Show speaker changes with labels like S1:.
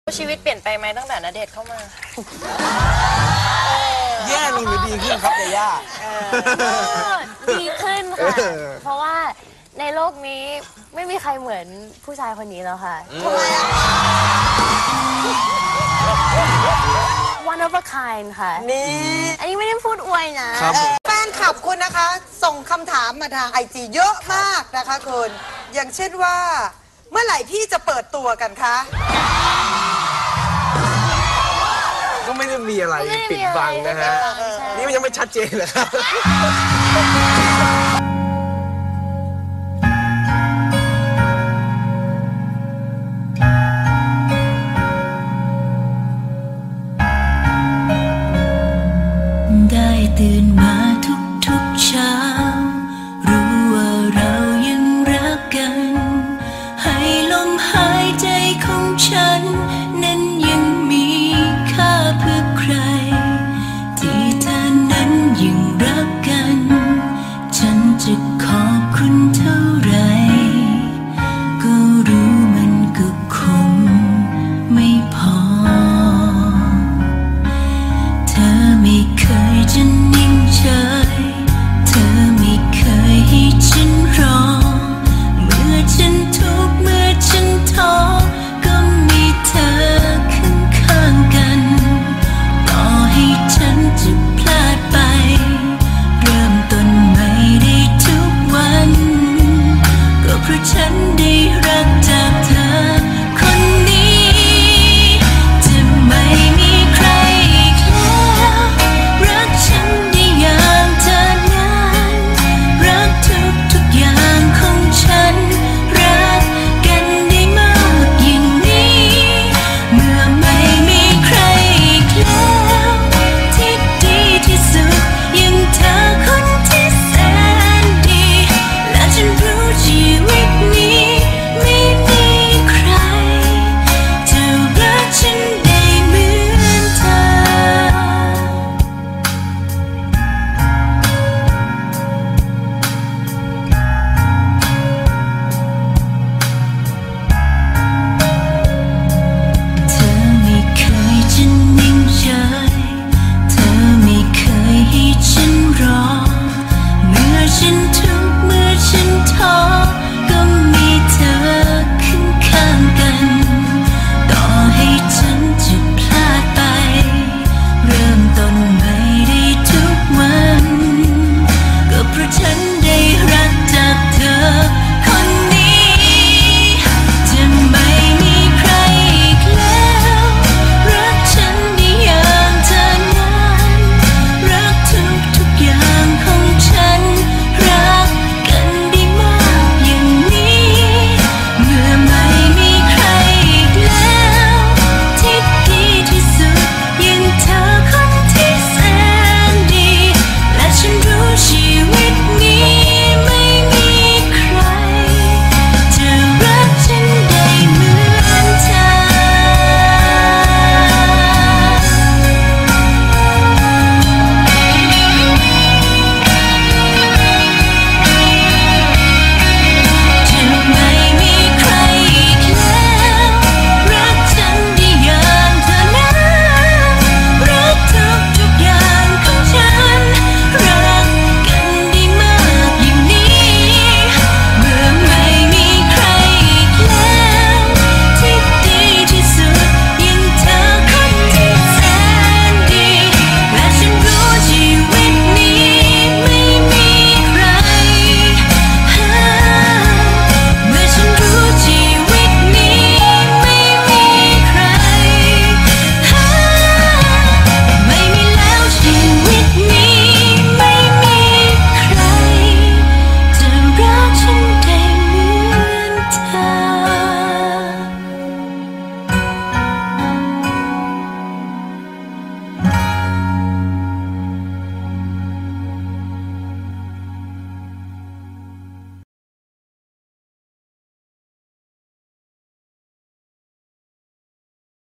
S1: ชีวิตเปลี่ยนไปไหมตั้งแต่ณเดชน์เข้ามา
S2: แย่ลงหรือดีขึ้นครับยาย่า
S3: ดีขึ้นค่ะ เพราะว่าในโลกนี้ไม่มีใครเหมือนผู้ชายคนนี้แล้วค่ะทำไมOne of a kind ค่ะ
S4: นี่
S3: อันนี้ไม่ได้พูดอวยนะ
S4: แฟนคลับคุณนะคะ ส่งคำถามมาทางไอจีเยอะมากนะคะคุณอย่างเช่นว่าเมื่อไหร่พี่จะเปิดตัวกันคะ
S2: ก็ไม่ได้มีอะไรปิดบังนะฮะนี่มันยังไม่ชัดเจนเลยครับ